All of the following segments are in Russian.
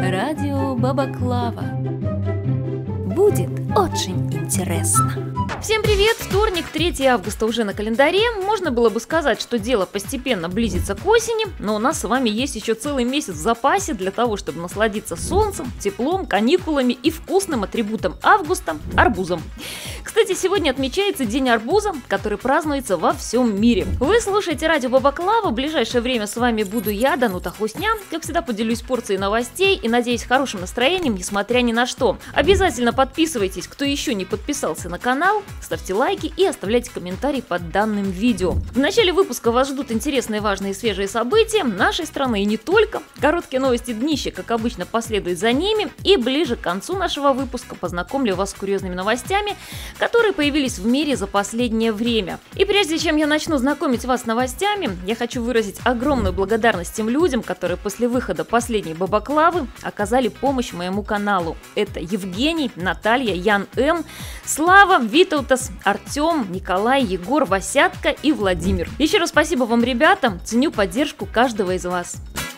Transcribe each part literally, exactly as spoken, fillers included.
Радио Баба-Клава. Будет очень интересно. Всем привет! Вторник, третьего августа уже на календаре. Можно было бы сказать, что дело постепенно близится к осени, но у нас с вами есть еще целый месяц в запасе для того, чтобы насладиться солнцем, теплом, каникулами и вкусным атрибутом августа – арбузом. Кстати, сегодня отмечается День арбуза, который празднуется во всем мире. Вы слушаете радио Баба-Клава. В ближайшее время с вами буду я, Данута Хусня. Как всегда, поделюсь порцией новостей и, надеюсь, хорошим настроением, несмотря ни на что. Обязательно подписывайтесь, кто еще не подписался на канал, ставьте лайки и оставляйте комментарии под данным видео. В начале выпуска вас ждут интересные, важные и свежие события нашей страны и не только. Короткие новости днища, как обычно, последуют за ними. И ближе к концу нашего выпуска познакомлю вас с курьезными новостями, которые появились в мире за последнее время. И прежде чем я начну знакомить вас с новостями, я хочу выразить огромную благодарность тем людям, которые после выхода последней Баба-Клавы оказали помощь моему каналу. Это Евгений, Наталья, Ян М, Слава, Витаутас, Артем, Николай, Егор, Васятка и Владимир. Еще раз спасибо вам, ребята, ценю поддержку каждого из вас.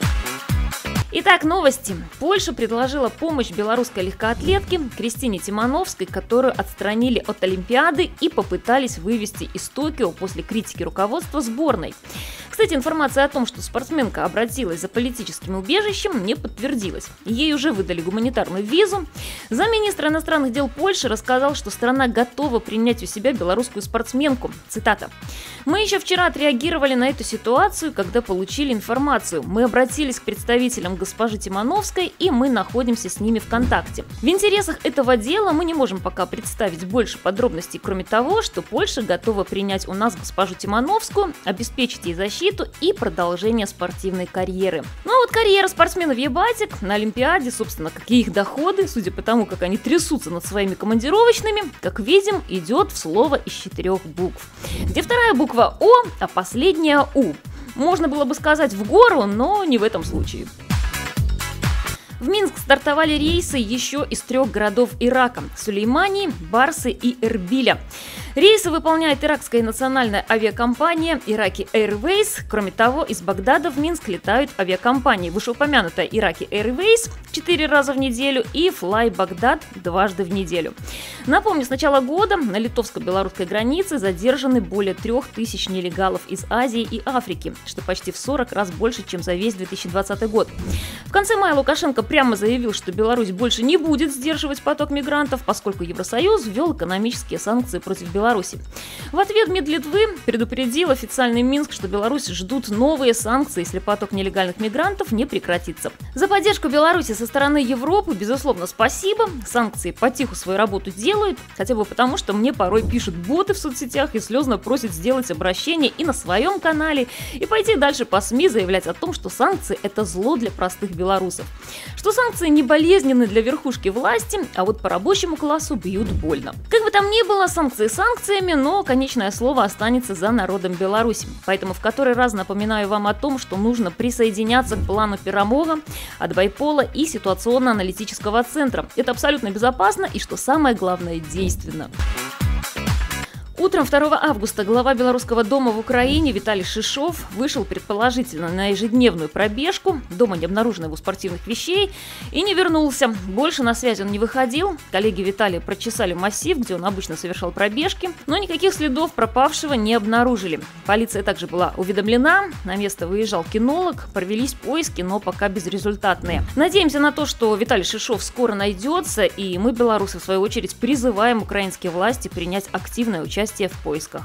Итак, новости. Польша предложила помощь белорусской легкоатлетке Кристине Тимановской, которую отстранили от Олимпиады и попытались вывести из Токио после критики руководства сборной. Кстати, информация о том, что спортсменка обратилась за политическим убежищем, не подтвердилась. Ей уже выдали гуманитарную визу. Замминистра иностранных дел Польши рассказал, что страна готова принять у себя белорусскую спортсменку. Цитата. «Мы еще вчера отреагировали на эту ситуацию, когда получили информацию. Мы обратились к представителям госпожи Тимановской, и мы находимся с ними в контакте. В интересах этого дела мы не можем пока представить больше подробностей, кроме того, что Польша готова принять у нас госпожу Тимановскую, обеспечить ей защиту и продолжение спортивной карьеры». Ну а вот карьера спортсменов ебатик на Олимпиаде, собственно, какие их доходы, судя по тому, как они трясутся над своими командировочными, как видим, идет в слово из четырех букв. Где вторая буква О, а последняя У. Можно было бы сказать в гору, но не в этом случае. В Минск стартовали рейсы еще из трех городов Ирака – Сулеймании, Барсы и Эрбиля. Рейсы выполняет иракская национальная авиакомпания Iraqi Airways. Кроме того, из Багдада в Минск летают авиакомпании вышеупомянутая Iraqi Airways четыре раза в неделю и Fly Baghdad дважды в неделю. Напомню, с начала года на литовско-белорусской границе задержаны более трех тысяч нелегалов из Азии и Африки, что почти в сорок раз больше, чем за весь две тысячи двадцатый год. В конце мая Лукашенко прямо заявил, что Беларусь больше не будет сдерживать поток мигрантов, поскольку Евросоюз ввел экономические санкции против Беларуси. Беларуси. В ответ МИД Литвы предупредил официальный Минск, что Беларусь ждут новые санкции, если поток нелегальных мигрантов не прекратится. За поддержку Беларуси со стороны Европы, безусловно, спасибо. Санкции потиху свою работу делают, хотя бы потому, что мне порой пишут боты в соцсетях и слезно просят сделать обращение и на своем канале, и пойти дальше по СМИ заявлять о том, что санкции – это зло для простых белорусов. Что санкции не болезненны для верхушки власти, а вот по рабочему классу бьют больно. Как бы там ни было, санкции санкции, но конечное слово останется за народом Беларуси. Поэтому в который раз напоминаю вам о том, что нужно присоединяться к плану Перамога от Байпола и ситуационно-аналитического центра. Это абсолютно безопасно и, что самое главное, действенно. Утром второго августа глава Белорусского дома в Украине Виталий Шишов вышел предположительно на ежедневную пробежку. Дома не обнаружено его спортивных вещей и не вернулся. Больше на связь он не выходил. Коллеги Виталия прочесали массив, где он обычно совершал пробежки, но никаких следов пропавшего не обнаружили. Полиция также была уведомлена. На место выезжал кинолог. Провелись поиски, но пока безрезультатные. Надеемся на то, что Виталий Шишов скоро найдется, и мы, белорусы, в свою очередь, призываем украинские власти принять активное участие в поисках.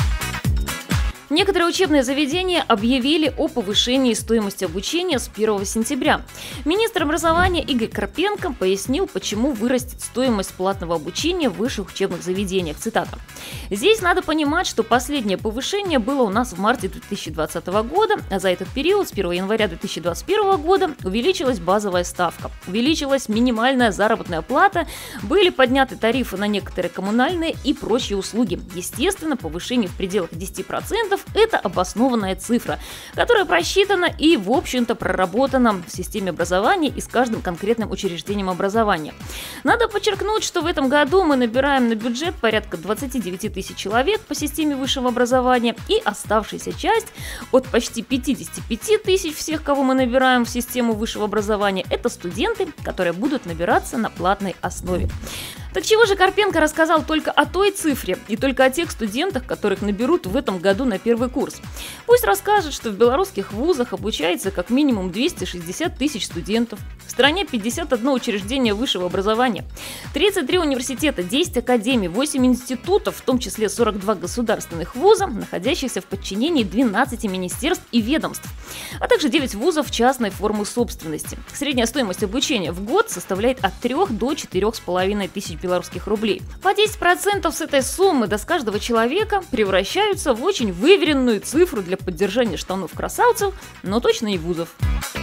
Некоторые учебные заведения объявили о повышении стоимости обучения с первого сентября. Министр образования Игорь Карпенко пояснил, почему вырастет стоимость платного обучения в высших учебных заведениях. Цитата. «Здесь надо понимать, что последнее повышение было у нас в марте две тысячи двадцатого года, а за этот период с первого января две тысячи двадцать первого года увеличилась базовая ставка, увеличилась минимальная заработная плата, были подняты тарифы на некоторые коммунальные и прочие услуги. Естественно, повышение в пределах десяти процентов процентов – это обоснованная цифра, которая просчитана и, в общем-то, проработана в системе образования и с каждым конкретным учреждением образования. Надо подчеркнуть, что в этом году мы набираем на бюджет порядка двадцати девяти тысяч человек по системе высшего образования, и оставшаяся часть от почти пятидесяти пяти тысяч всех, кого мы набираем в систему высшего образования, это студенты, которые будут набираться на платной основе. Так чего же Карпенко рассказал только о той цифре и только о тех студентах, которых наберут в этом году на первый курс? Пусть расскажет, что в белорусских вузах обучается как минимум двести шестьдесят тысяч студентов, в стране пятьдесят одно учреждение высшего образования, тридцать три университета, десять академий, восемь институтов, в том числе сорок два государственных вуза, находящихся в подчинении двенадцати министерств и ведомств, а также девять вузов частной формы собственности. Средняя стоимость обучения в год составляет от трёх до четырёх с половиной тысяч белорусских рублей. По десять процентов с этой суммы до с каждого человека превращаются в очень выверенную цифру для поддержания штанов красавцев, но точно не вузов.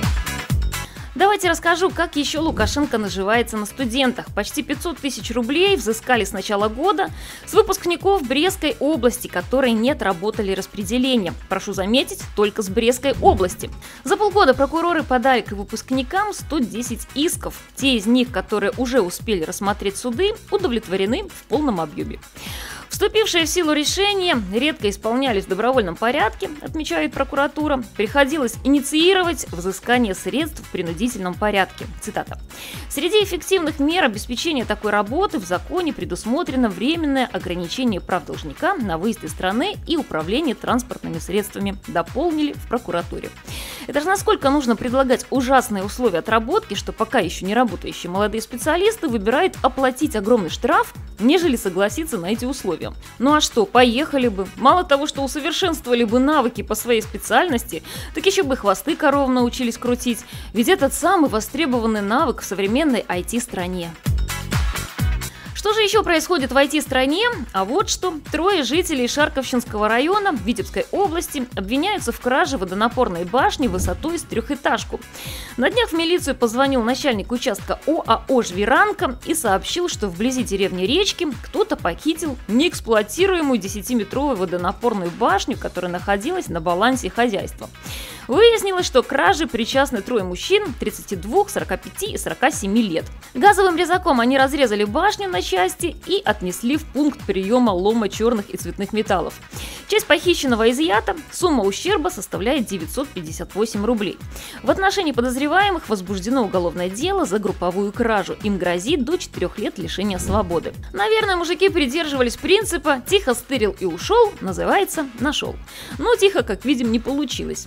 Давайте расскажу, как еще Лукашенко наживается на студентах. Почти пятьсот тысяч рублей взыскали с начала года с выпускников Брестской области, которые не отработали распределение. Прошу заметить, только с Брестской области. За полгода прокуроры подали к выпускникам сто десять исков. Те из них, которые уже успели рассмотреть суды, удовлетворены в полном объеме. Вступившие в силу решения редко исполнялись в добровольном порядке, отмечает прокуратура. Приходилось инициировать взыскание средств в принудительном порядке. Цитата. Среди эффективных мер обеспечения такой работы в законе предусмотрено временное ограничение прав должника на выезд из страны и управление транспортными средствами, дополнили в прокуратуре. Это же насколько нужно предлагать ужасные условия отработки, что пока еще не работающие молодые специалисты выбирают оплатить огромный штраф, нежели согласиться на эти условия. Ну а что, поехали бы. Мало того, что усовершенствовали бы навыки по своей специальности, так еще бы хвосты коров научились крутить. Ведь этот самый востребованный навык в современной ай ти-стране. Что же еще происходит в ай ти-стране? А вот что. Трое жителей Шарковщинского района Витебской области обвиняются в краже водонапорной башни высотой с трехэтажку. На днях в милицию позвонил начальник участка ОАО «Жвиранка» и сообщил, что вблизи деревни Речки кто-то похитил неэксплуатируемую десятиметровую водонапорную башню, которая находилась на балансе хозяйства. Выяснилось, что к краже причастны трое мужчин тридцати двух, сорока пяти и сорока семи лет. Газовым резаком они разрезали башню на части и отнесли в пункт приема лома черных и цветных металлов. Часть похищенного изъята, сумма ущерба составляет девятьсот пятьдесят восемь рублей. В отношении подозреваемых возбуждено уголовное дело за групповую кражу. Им грозит до четырёх лет лишения свободы. Наверное, мужики придерживались принципа «тихо стырил и ушел», называется «нашел». Но тихо, как видим, не получилось.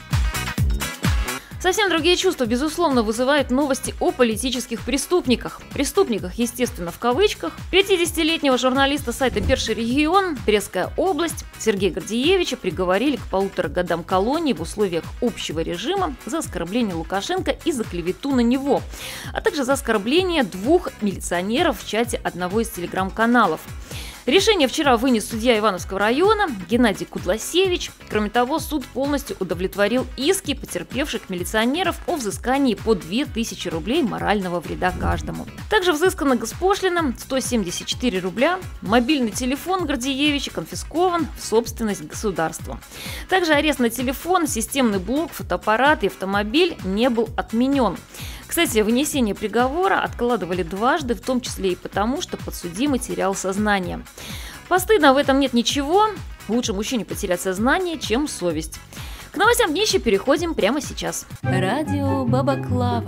Совсем другие чувства, безусловно, вызывают новости о политических преступниках. Преступниках, естественно, в кавычках. пятидесятилетнего журналиста сайта «Перший регион» Брестская область Сергея Гордеевича приговорили к полутора годам колонии в условиях общего режима за оскорбление Лукашенко и за клевету на него, а также за оскорбление двух милиционеров в чате одного из телеграм-каналов. Решение вчера вынес судья Ивановского района Геннадий Кудласевич. Кроме того, суд полностью удовлетворил иски потерпевших милиционеров о взыскании по две тысячи рублей морального вреда каждому. Также взыскана госпошлина сто семьдесят четыре рубля, мобильный телефон Гордеевича конфискован в собственность государства. Также арест на телефон, системный блок, фотоаппарат и автомобиль не был отменен. Кстати, вынесение приговора откладывали дважды, в том числе и потому, что подсудимый терял сознание. Постыдно в этом нет ничего. Лучше мужчине потерять сознание, чем совесть. К новостям днища переходим прямо сейчас. Радио Бабаклава.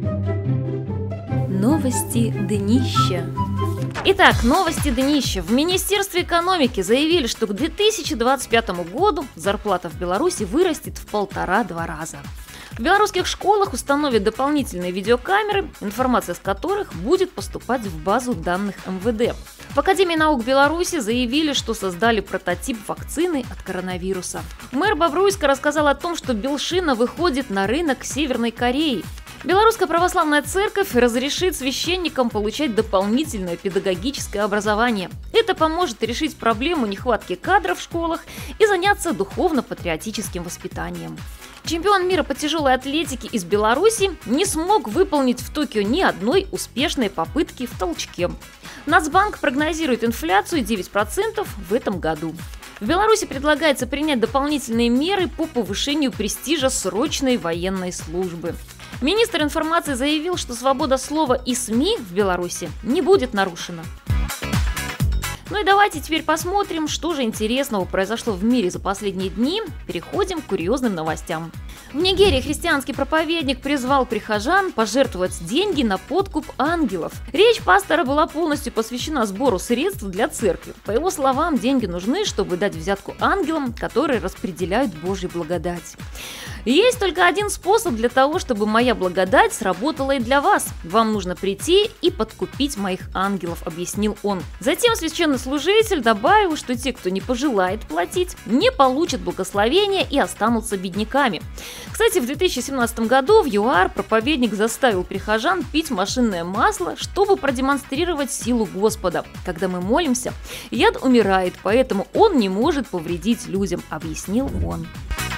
Новости днища. Итак, новости днища. В Министерстве экономики заявили, что к две тысячи двадцать пятому году зарплата в Беларуси вырастет в полтора-два раза. В белорусских школах установят дополнительные видеокамеры, информация с которых будет поступать в базу данных эм вэ дэ. В Академии наук Беларуси заявили, что создали прототип вакцины от коронавируса. Мэр Бобруйска рассказал о том, что белшина выходит на рынок Северной Кореи. Белорусская православная церковь разрешит священникам получать дополнительное педагогическое образование. Это поможет решить проблему нехватки кадров в школах и заняться духовно-патриотическим воспитанием. Чемпион мира по тяжелой атлетике из Беларуси не смог выполнить в Токио ни одной успешной попытки в толчке. Нацбанк прогнозирует инфляцию девять процентов в этом году. В Беларуси предлагается принять дополнительные меры по повышению престижа срочной военной службы. Министр информации заявил, что свобода слова и СМИ в Беларуси не будет нарушена. Ну и давайте теперь посмотрим, что же интересного произошло в мире за последние дни. Переходим к курьезным новостям. В Нигерии христианский проповедник призвал прихожан пожертвовать деньги на подкуп ангелов. Речь пастора была полностью посвящена сбору средств для церкви. По его словам, деньги нужны, чтобы дать взятку ангелам, которые распределяют Божью благодать. Есть только один способ для того, чтобы моя благодать сработала и для вас. Вам нужно прийти и подкупить моих ангелов, объяснил он. Затем священнослужитель добавил, что те, кто не пожелает платить, не получат благословения и останутся бедняками. Кстати, в две тысячи семнадцатом году в ЮАР проповедник заставил прихожан пить машинное масло, чтобы продемонстрировать силу Господа. Когда мы молимся, яд умирает, поэтому он не может повредить людям, объяснил он.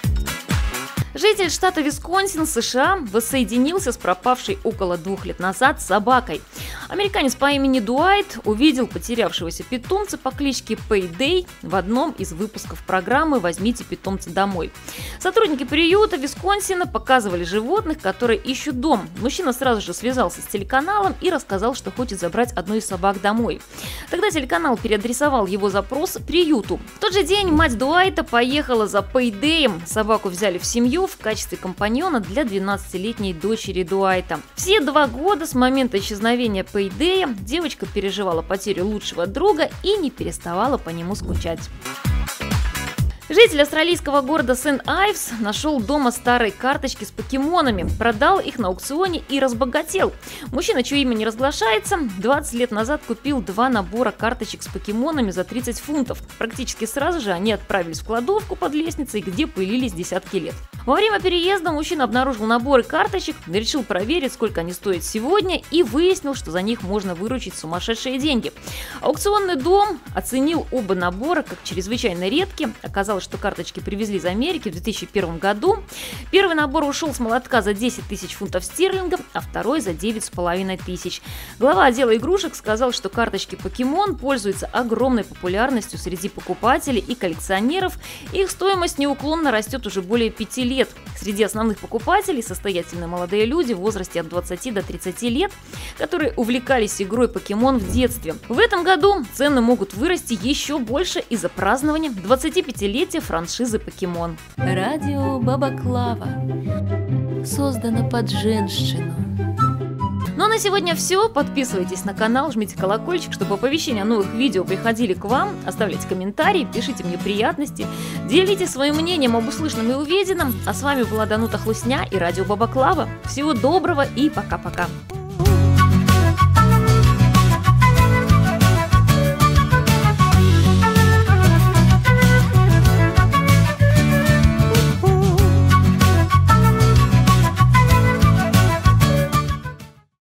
Житель штата Висконсин, США, воссоединился с пропавшей около двух лет назад собакой. Американец по имени Дуайт увидел потерявшегося питомца по кличке Пэйдэй в одном из выпусков программы «Возьмите питомца домой». Сотрудники приюта Висконсина показывали животных, которые ищут дом. Мужчина сразу же связался с телеканалом и рассказал, что хочет забрать одну из собак домой. Тогда телеканал переадресовал его запрос приюту. В тот же день мать Дуайта поехала за Пэйдэем. Собаку взяли в семью в качестве компаньона для двенадцатилетней дочери Дуайта. Все два года с момента исчезновения Пэйдэя девочка переживала потерю лучшего друга и не переставала по нему скучать. Житель австралийского города Сент-Айвс нашел дома старые карточки с покемонами, продал их на аукционе и разбогател. Мужчина, чье имя не разглашается, двадцать лет назад купил два набора карточек с покемонами за тридцать фунтов. Практически сразу же они отправились в кладовку под лестницей, где пылились десятки лет. Во время переезда мужчина обнаружил наборы карточек, решил проверить, сколько они стоят сегодня, и выяснил, что за них можно выручить сумасшедшие деньги. Аукционный дом оценил оба набора как чрезвычайно редкие. Оказалось, что карточки привезли из Америки в две тысячи первом году. Первый набор ушел с молотка за десять тысяч фунтов стерлингов, а второй за девять с половиной тысяч. Глава отдела игрушек сказал, что карточки Покемон пользуются огромной популярностью среди покупателей и коллекционеров. Их стоимость неуклонно растет уже более пяти лет. Среди основных покупателей состоятельные молодые люди в возрасте от двадцати до тридцати лет, которые увлекались игрой Покемон в детстве. В этом году цены могут вырасти еще больше из-за празднования двадцатипятилетия франшизы Покемон. Радио Бабаклава. Создано под женщину. Ну а на сегодня все. Подписывайтесь на канал, жмите колокольчик, чтобы оповещения о новых видео приходили к вам. Оставляйте комментарии, пишите мне приятности, делитесь своим мнением об услышанном и увиденном. А с вами была Данута Хлусня и радио Бабаклава. Всего доброго и пока-пока.